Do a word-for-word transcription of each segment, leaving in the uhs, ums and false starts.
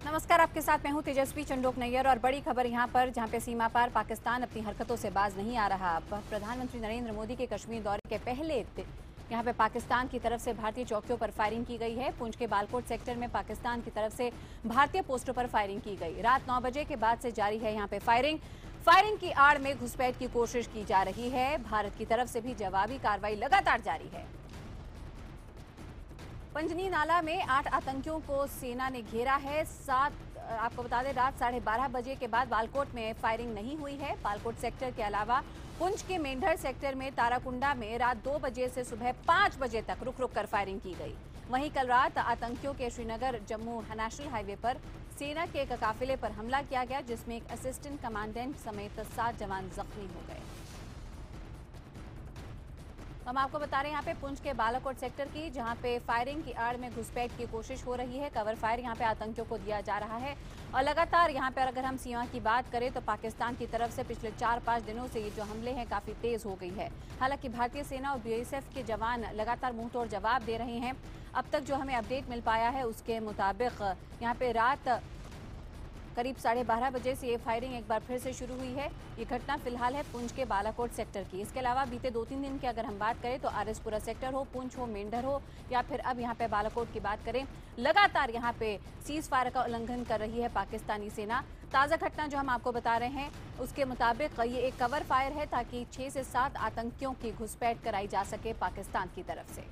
नमस्कार, आपके साथ मैं हूं तेजस्वी चंडोक नैयर और बड़ी खबर यहां पर जहां पे सीमा पार पाकिस्तान अपनी हरकतों से बाज नहीं आ रहा। प्रधानमंत्री नरेंद्र मोदी के कश्मीर दौरे के पहले दिन यहां पे पाकिस्तान की तरफ से भारतीय चौकियों पर फायरिंग की गई है। पुंछ के बालकोट सेक्टर में पाकिस्तान की तरफ से भारतीय पोस्टों पर फायरिंग की गई। रात नौ बजे के बाद से जारी है यहां पे फायरिंग। फायरिंग की आड़ में घुसपैठ की कोशिश की जा रही है। भारत की तरफ से भी जवाबी कार्रवाई लगातार जारी है। पंजनी नाला में आठ आतंकियों को सेना ने घेरा है। सात आपको बता दें, रात साढ़े बारह बजे के बाद बालकोट में फायरिंग नहीं हुई है। बालकोट सेक्टर के अलावा पुंछ के मेंढर सेक्टर में ताराकुंडा में रात दो बजे से सुबह पांच बजे तक रुक रुक कर फायरिंग की गई। वहीं कल रात आतंकियों के श्रीनगर जम्मू नेशनल हाईवे पर सेना के एक काफिले पर हमला किया गया, जिसमें एक असिस्टेंट कमांडेंट समेत सात जवान जख्मी हो गए। हम आपको बता रहे हैं यहाँ पे पुंछ के बालाकोट सेक्टर की, जहाँ पे फायरिंग की आड़ में घुसपैठ की कोशिश हो रही है। कवर फायर यहाँ पे आतंकियों को दिया जा रहा है और लगातार यहाँ पे अगर हम सीमा की बात करें तो पाकिस्तान की तरफ से पिछले चार पांच दिनों से ये जो हमले हैं काफी तेज हो गई है। हालांकि भारतीय सेना और बीएसएफ के जवान लगातार मुंहतोड़ जवाब दे रहे हैं। अब तक जो हमें अपडेट मिल पाया है उसके मुताबिक यहाँ पे रात करीब साढ़े बारह बजे से ये फायरिंग एक बार फिर से शुरू हुई है। ये घटना फिलहाल है पुंछ के बालाकोट सेक्टर की। इसके अलावा बीते दो तीन दिन की अगर हम बात करें तो आरएसपुरा सेक्टर हो, पुंछ हो, मेंढर हो या फिर अब यहाँ पे बालाकोट की बात करें, लगातार यहाँ पे सीज फायर का उल्लंघन कर रही है पाकिस्तानी सेना। ताज़ा घटना जो हम आपको बता रहे हैं उसके मुताबिक ये एक कवर फायर है ताकि छह से सात आतंकियों की घुसपैठ कराई जा सके पाकिस्तान की तरफ से।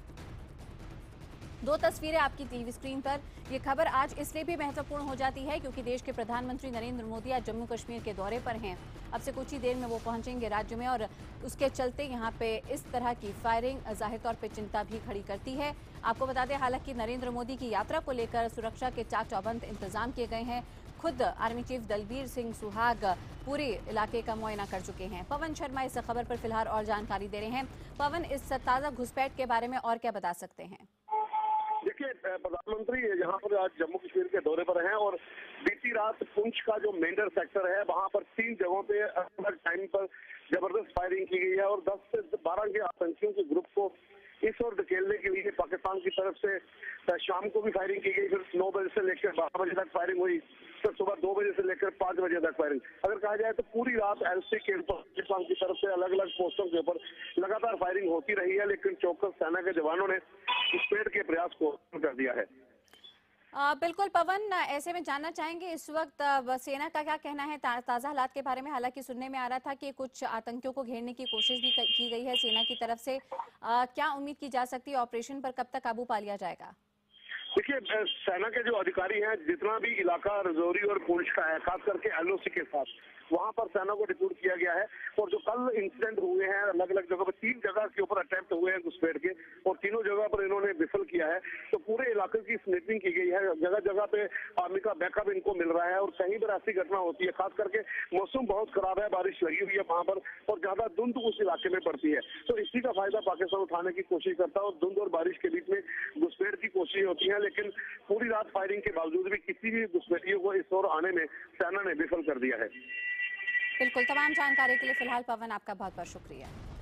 दो तस्वीरें आपकी टीवी स्क्रीन पर। यह खबर आज इसलिए भी महत्वपूर्ण हो जाती है क्योंकि देश के प्रधानमंत्री नरेंद्र मोदी आज जम्मू कश्मीर के दौरे पर हैं। अब से कुछ ही देर में वो पहुंचेंगे राज्य में और उसके चलते यहां पे इस तरह की फायरिंग जाहिर तौर पे चिंता भी खड़ी करती है। आपको बता दें, हालांकि नरेंद्र मोदी की यात्रा को लेकर सुरक्षा के चाक चौबंद इंतजाम किए गए हैं। खुद आर्मी चीफ दलबीर सिंह सुहाग पूरे इलाके का मुआयना कर चुके हैं। पवन शर्मा इस खबर पर फिलहाल और जानकारी दे रहे हैं। पवन, इस ताज़ा घुसपैठ के बारे में और क्या बता सकते हैं? देखिए, प्रधानमंत्री यहाँ पर आज जम्मू कश्मीर के दौरे पर हैं और बीती रात पुंछ का जो मेंढर सेक्टर है वहां पर तीन जगहों पे अलग अलग टाइम पर जबरदस्त फायरिंग की गई है और दस से बारह के आतंकियों के ग्रुप को इस ओर धकेलने के लिए पाकिस्तान की तरफ से शाम को भी फायरिंग की गई। फिर नौ बजे से लेकर बारह बजे तक फायरिंग हुई, फिर सुबह दो बजे से लेकर पांच बजे तक फायरिंग। अगर कहा जाए तो पूरी रात एलसी के ऊपर पाकिस्तान की तरफ से अलग अलग पोस्टों के ऊपर लगातार फायरिंग होती रही है, लेकिन चौकस सेना के जवानों ने घुसपैठ के प्रयास को कर दिया है। आ, बिल्कुल पवन, ऐसे में जानना चाहेंगे इस वक्त आ, सेना का क्या कहना है ता, ताज़ा हालात के बारे में। हालांकि सुनने में आ रहा था कि कुछ आतंकियों को घेरने की कोशिश भी की गई है सेना की तरफ से। आ, क्या उम्मीद की जा सकती है, ऑपरेशन पर कब तक काबू पा लिया जाएगा? देखिए, सेना के जो अधिकारी हैं, जितना भी इलाका रजौरी और पुंछ का है, खास करके एलओसी के साथ वहां पर सेना को डिप्यूट किया गया है। और जो कल इंसिडेंट हुए हैं अलग अलग जगह पर, तीन जगह के ऊपर अटेम्प्ट हुए हैं घुसपैठ के और तीनों जगह पर इन्होंने विफल किया है। तो पूरे इलाके की स्निपिंग की गई है, जगह जगह पे आर्मी का बैकअप इनको मिल रहा है और कहीं पर ऐसी घटना होती है, खास करके मौसम बहुत खराब है, बारिश लगी हुई है वहां पर और ज्यादा धुंध उस इलाके में पड़ती है, तो इसी का फायदा पाकिस्तान उठाने की कोशिश करता है और धुंध और बारिश के बीच में घुसपैठ की कोशिश होती है। लेकिन पूरी रात फायरिंग के बावजूद भी किसी भी घुसपैठियों को इस ओर आने में सेना ने विफल कर दिया है। बिल्कुल, तमाम जानकारी के लिए फिलहाल पवन आपका बहुत बहुत शुक्रिया।